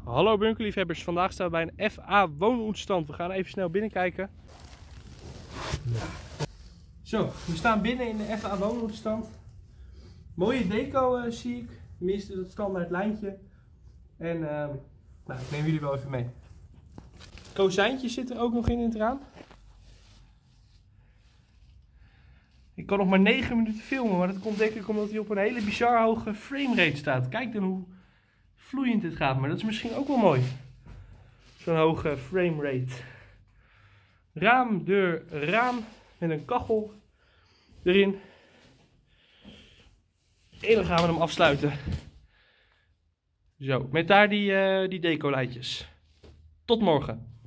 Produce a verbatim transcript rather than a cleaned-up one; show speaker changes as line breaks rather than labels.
Hallo bunkerliefhebbers, vandaag staan we bij een F A woonontstand. We gaan even snel binnenkijken. Zo, we staan binnen in de F A woonontstand. Mooie deco uh, zie ik, tenminste dat standaard lijntje. En uh, nou, ik neem jullie wel even mee. Kozijntje zit er ook nog in, in het raam. Ik kan nog maar negen minuten filmen, maar dat komt denk ik omdat hij op een hele bizar hoge framerate staat. Kijk dan hoe vloeiend dit gaat, maar dat is misschien ook wel mooi. Zo'n hoge framerate. Raam, deur, raam met een kachel erin. En dan gaan we hem afsluiten. Zo, met daar die, uh, die decolijntjes. Tot morgen.